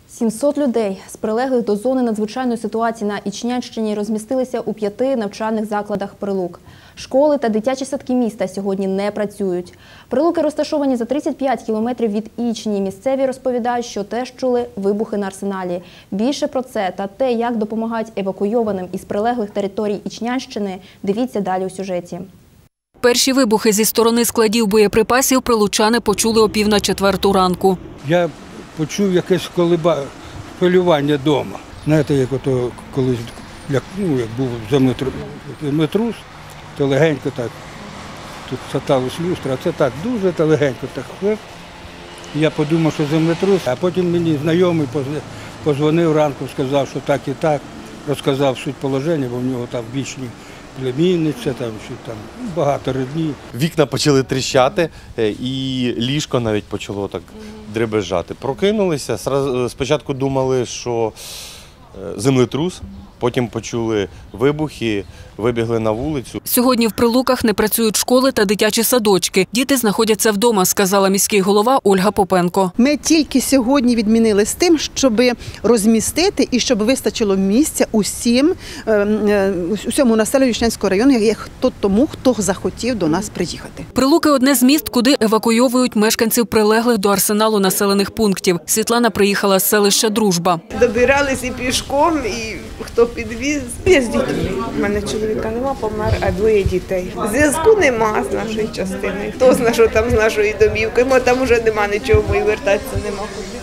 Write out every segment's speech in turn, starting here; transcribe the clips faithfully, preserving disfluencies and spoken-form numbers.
сімсот людей з прилеглих до зони надзвичайної ситуації на Ічнянщині розмістилися у п'яти навчальних закладах Прилук. Школи та дитячі садки міста сьогодні не працюють. Прилуки розташовані за тридцять п'ять кілометрів від Ічні. Місцеві розповідають, що теж чули вибухи на Арсеналі. Більше про це та те, як допомагають евакуйованим із прилеглих територій Ічнянщини, дивіться далі у сюжеті. Перші вибухи зі сторони складів боєприпасів прилучани почули о пів на четверту ранку. Я почув якесь колиба... хвилювання вдома. Знаєте, як ото колись, як, ну, як був землетрус, то легенько так, тут саталась люстра, а це так, дуже та легенько так хвиль. Я подумав, що землетрус, а потім мені знайомий позвонив ранку, сказав, що так і так, розказав суть положення, бо в нього там вічні племінниця, там, що там багато рідні. Вікна почали тріщати і ліжко навіть почало так дребезжати. Прокинулися, спочатку думали, що землетрус, потім почули вибухи, вибігли на вулицю. Сьогодні в Прилуках не працюють школи та дитячі садочки. Діти знаходяться вдома, сказала міський голова Ольга Попенко. Ми тільки сьогодні відмінили з тим, щоб розмістити і щоб вистачило місця усім, усьому населенню Ічнянського району, як тому, хто захотів до нас приїхати. Прилуки – одне з міст, куди евакуйовують мешканців прилеглих до Арсеналу населених пунктів. Світлана приїхала з селища Дружба. Добиралися пішком, і хто підвіз. Я з дітьми. У мене чоловіка нема, помер, а двоє дітей. Зв'язку нема з нашої частини. Хто знає, що там з нашої домівки. Мо там вже нема нічого, і вертатися нема куди.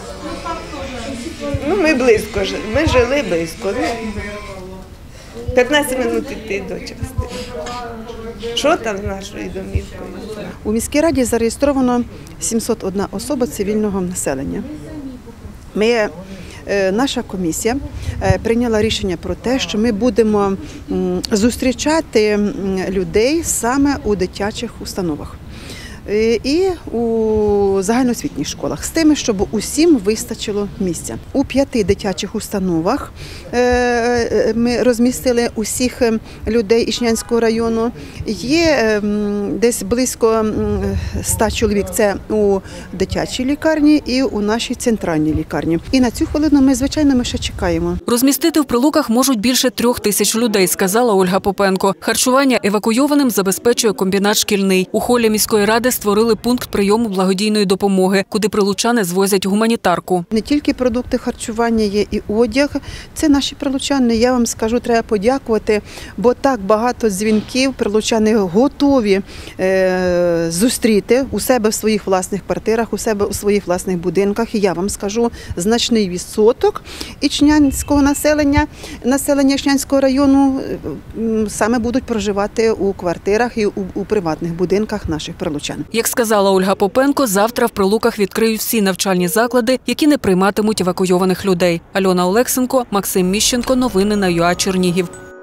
Ну, ми близько жили. Ми жили близько. п'ятнадцять минут йти до частини. Що там з нашою домівкою? У міській раді зареєстровано сімсот одна особа цивільного населення. Ми Наша комісія прийняла рішення про те, що ми будемо зустрічати людей саме у дитячих установах і у загальноосвітніх школах, з тим, щоб усім вистачило місця. У п'яти дитячих установах ми розмістили усіх людей Ічнянського району. Є десь близько ста чоловік, це у дитячій лікарні і у нашій центральній лікарні. І на цю хвилину ми, звичайно, ми ще чекаємо. Розмістити в Прилуках можуть більше трьох тисяч людей, сказала Ольга Попенко. Харчування евакуйованим забезпечує комбінат «Шкільний». У холі міської ради створили пункт прийому благодійної допомоги, куди прилучани звозять гуманітарку. Не тільки продукти харчування, є і одяг. Це наші прилучани. Я вам скажу, треба подякувати, бо так багато дзвінків прилучани готові е, зустріти у себе в своїх власних квартирах, у себе у своїх власних будинках. І я вам скажу, значний відсоток ічнянського населення, населення Ічнянського району саме будуть проживати у квартирах і у, у приватних будинках наших прилучан. Як сказала Ольга Попенко, завтра в Прилуках відкриють всі навчальні заклади, які не прийматимуть евакуйованих людей. Альона Олексенко, Максим Міщенко. Новини на ЮА Чернігів.